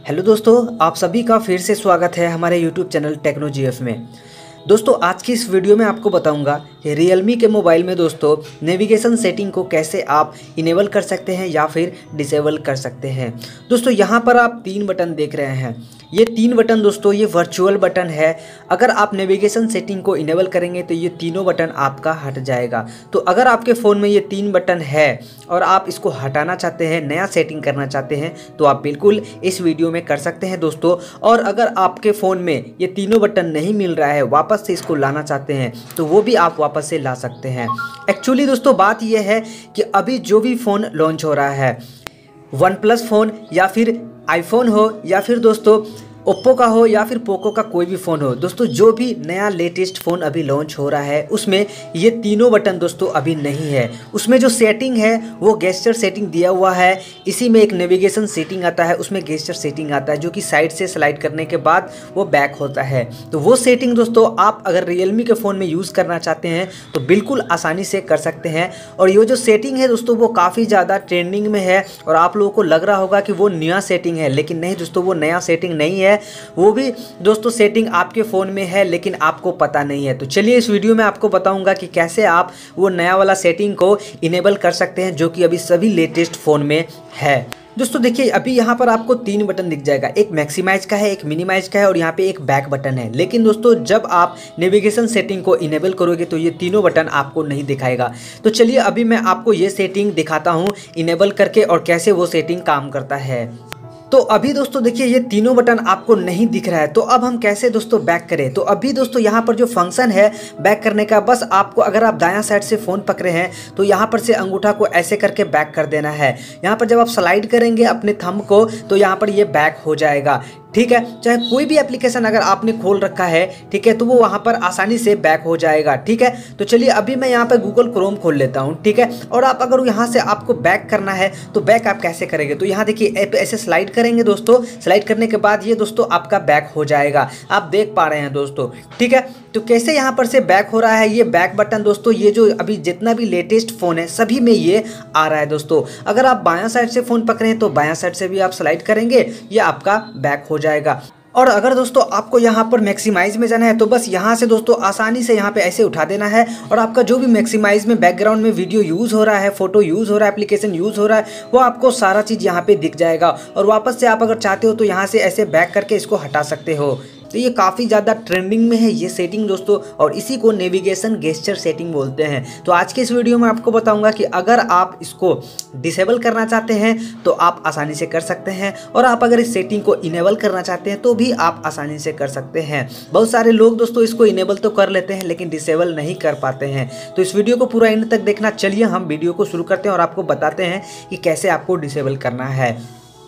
Hello दोस्तों, आप सभी का फिर से स्वागत है हमारे यूट्यूब चैनल टेक्नोजीएफ में। दोस्तों आज की इस वीडियो में आपको बताऊंगा कि रियलमी के मोबाइल में दोस्तों नेविगेशन सेटिंग को कैसे आप इनेबल कर सकते हैं या फिर डिसेबल कर सकते हैं। दोस्तों यहाँ पर आप तीन बटन देख रहे हैं। ये तीन बटन दोस्तों ये वर्चुअल बटन है। अगर आप नेविगेशन सेटिंग को इनेबल करेंगे तो ये तीनों बटन आपका हट जाएगा। तो अगर आपके फ़ोन में ये तीन बटन है और आप इसको हटाना चाहते हैं, नया सेटिंग करना चाहते हैं, तो आप बिल्कुल इस वीडियो में कर सकते हैं दोस्तों। और अगर आपके फ़ोन में ये तीनों बटन नहीं मिल रहा है, वापस से इसको लाना चाहते हैं, तो वो भी आप वापस से ला सकते हैं। एक्चुअली दोस्तों बात यह है कि अभी जो भी फ़ोन लॉन्च हो रहा है, वन प्लस फ़ोन या फिर आईफोन हो या फिर दोस्तों ओप्पो का हो या फिर पोको का कोई भी फ़ोन हो, दोस्तों जो भी नया लेटेस्ट फ़ोन अभी लॉन्च हो रहा है उसमें ये तीनों बटन दोस्तों अभी नहीं है। उसमें जो सेटिंग है वो गेस्चर सेटिंग दिया हुआ है। इसी में एक नेविगेशन सेटिंग आता है, उसमें गेस्चर सेटिंग आता है जो कि साइड से स्लाइड करने के बाद वो बैक होता है। तो वो सेटिंग दोस्तों आप अगर रियलमी के फ़ोन में यूज़ करना चाहते हैं तो बिल्कुल आसानी से कर सकते हैं। और ये जो सेटिंग है दोस्तों वो काफ़ी ज़्यादा ट्रेंडिंग में है और आप लोगों को लग रहा होगा कि वो नया सेटिंग है, लेकिन नहीं दोस्तों, वो नया सेटिंग नहीं है। वो भी दोस्तों सेटिंग आपके फ़ोन में है लेकिन आपको पता नहीं है। तो चलिए इस वीडियो में आपको बताऊंगा कि कैसे आप वो नया वाला सेटिंग को इनेबल कर सकते हैं जो कि अभी सभी लेटेस्ट फ़ोन में है। दोस्तों देखिए अभी यहाँ पर आपको तीन बटन दिख जाएगा, एक मैक्सिमाइज का है, एक मिनिमाइज का है और यहाँ पे एक बैक बटन है। लेकिन दोस्तों जब आप नेविगेशन सेटिंग को इनेबल करोगे तो ये तीनों बटन आपको नहीं दिखाएगा। तो चलिए अभी मैं आपको ये सेटिंग दिखाता हूँ इनेबल करके और कैसे वो सेटिंग काम करता है। तो अभी दोस्तों देखिए ये तीनों बटन आपको नहीं दिख रहा है, तो अब हम कैसे दोस्तों बैक करें। तो अभी दोस्तों यहाँ पर जो फंक्शन है बैक करने का, बस आपको अगर आप दायां साइड से फ़ोन पकड़े हैं तो यहाँ पर से अंगूठा को ऐसे करके बैक कर देना है। यहाँ पर जब आप स्लाइड करेंगे अपने थंब को तो यहाँ पर ये बैक हो जाएगा, ठीक है। चाहे कोई भी एप्लीकेशन अगर आपने खोल रखा है, ठीक है, तो वो वहाँ पर आसानी से बैक हो जाएगा, ठीक है। तो चलिए अभी मैं यहाँ पर गूगल क्रोम खोल लेता हूँ, ठीक है। और आप अगर यहाँ से आपको बैक करना है तो बैक आप कैसे करेंगे, तो यहाँ देखिए ऐसे स्लाइड करेंगे दोस्तों। स्लाइड करने के बाद ये दोस्तों आपका बैक हो जाएगा, आप देख पा रहे हैं दोस्तों, ठीक है। तो कैसे यहाँ पर से बैक हो रहा है, ये बैक बटन दोस्तों ये जो अभी जितना भी लेटेस्ट फ़ोन है सभी में ये आ रहा है दोस्तों। अगर आप बायां साइड से फ़ोन पकड़े हैं तो बायां साइड से भी आप स्लाइड करेंगे, ये आपका बैक हो जाएगा। और अगर दोस्तों आपको यहाँ पर मैक्सिमाइज में जाना है तो बस यहाँ से दोस्तों आसानी से यहाँ पे ऐसे उठा देना है और आपका जो भी मैक्सिमाइज में बैकग्राउंड में वीडियो यूज़ हो रहा है, फोटो यूज़ हो रहा है, एप्लीकेशन यूज़ हो रहा है, वो आपको सारा चीज़ यहाँ पे दिख जाएगा। और वापस से आप अगर चाहते हो तो यहाँ से ऐसे बैक करके इसको हटा सकते हो। तो ये काफ़ी ज़्यादा ट्रेंडिंग में है ये सेटिंग दोस्तों, और इसी को नेविगेशन गेस्चर सेटिंग बोलते हैं। तो आज के इस वीडियो में आपको बताऊंगा कि अगर आप इसको डिसेबल करना चाहते हैं तो आप आसानी से कर सकते हैं, और आप अगर इस सेटिंग को इनेबल करना चाहते हैं तो भी आप आसानी से कर सकते हैं। बहुत सारे लोग दोस्तों इसको इनेबल तो कर लेते हैं लेकिन डिसेबल नहीं कर पाते हैं। तो इस वीडियो को पूरा एंड तक देखना। चलिए हम वीडियो को शुरू करते हैं और आपको बताते हैं कि कैसे आपको डिसेबल करना है।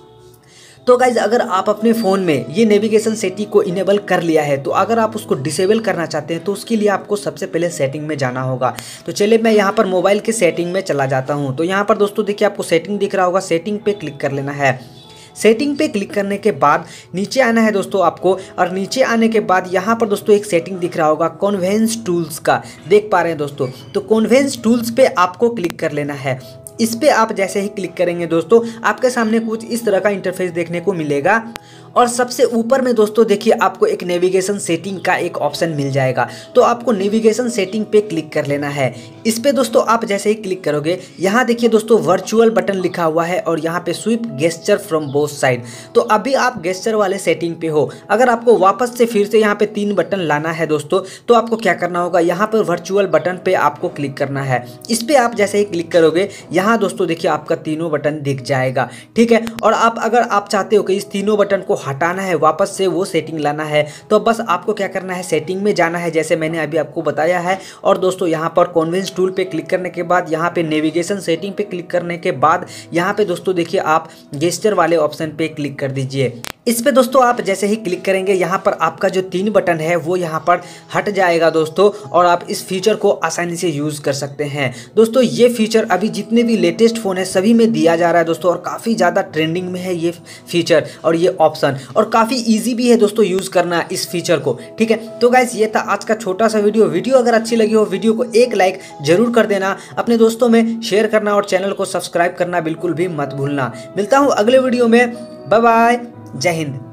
तो गाइज अगर आप अपने फ़ोन में ये नेविगेशन सेटिंग को इनेबल कर लिया है तो अगर आप उसको डिसेबल करना चाहते हैं तो उसके लिए आपको सबसे पहले सेटिंग में जाना होगा। तो चलिए मैं यहाँ पर मोबाइल के सेटिंग में चला जाता हूँ। तो यहाँ पर दोस्तों देखिए आपको सेटिंग दिख रहा होगा, सेटिंग पे क्लिक कर लेना है। सेटिंग पे क्लिक करने के बाद नीचे आना है दोस्तों आपको, और नीचे आने के बाद यहाँ पर दोस्तों एक सेटिंग दिख रहा होगा कॉन्वेंस टूल्स का, देख पा रहे हैं दोस्तों। तो कॉन्वेंस टूल्स पे आपको क्लिक कर लेना है। इस पे आप जैसे ही क्लिक करेंगे दोस्तों आपके सामने कुछ इस तरह का इंटरफेस देखने को मिलेगा, और सबसे ऊपर में दोस्तों देखिए आपको एक नेविगेशन सेटिंग का एक ऑप्शन मिल जाएगा। तो आपको नेविगेशन सेटिंग पे क्लिक कर लेना है। इस पे दोस्तों आप जैसे ही क्लिक करोगे यहाँ देखिए दोस्तों वर्चुअल बटन लिखा हुआ है और यहाँ पे swipe gesture from both side. तो अभी आप गेस्चर वाले सेटिंग पे हो। अगर आपको वापस से फिर से यहाँ पे तीन बटन लाना है दोस्तों तो आपको क्या करना होगा, यहाँ पर वर्चुअल बटन पे आपको क्लिक करना है। इस पे आप जैसे ही क्लिक करोगे यहाँ दोस्तों देखिए आपका तीनों बटन दिख जाएगा, ठीक है। और आप अगर आप चाहते हो कि इस तीनों बटन को हटाना है, वापस से वो सेटिंग लाना है, तो बस आपको क्या करना है, सेटिंग में जाना है जैसे मैंने अभी आपको बताया है। और दोस्तों यहाँ पर कॉन्वेंस टूल पे क्लिक करने के बाद यहाँ पे नेविगेशन सेटिंग पे क्लिक करने के बाद यहाँ पे दोस्तों देखिए आप गेस्चर वाले ऑप्शन पे क्लिक कर दीजिए। इस पे दोस्तों आप जैसे ही क्लिक करेंगे यहाँ पर आपका जो तीन बटन है वो यहाँ पर हट जाएगा दोस्तों, और आप इस फीचर को आसानी से यूज़ कर सकते हैं। दोस्तों ये फीचर अभी जितने भी लेटेस्ट फ़ोन है सभी में दिया जा रहा है दोस्तों, और काफ़ी ज़्यादा ट्रेंडिंग में है ये फीचर और ये ऑप्शन, और काफ़ी ईजी भी है दोस्तों यूज़ करना इस फीचर को, ठीक है। तो गाइस ये था आज का छोटा सा वीडियो अगर अच्छी लगी हो वीडियो को एक लाइक जरूर कर देना, अपने दोस्तों में शेयर करना और चैनल को सब्सक्राइब करना बिल्कुल भी मत भूलना। मिलता हूँ अगले वीडियो में, बाय बाय। जय हिंद।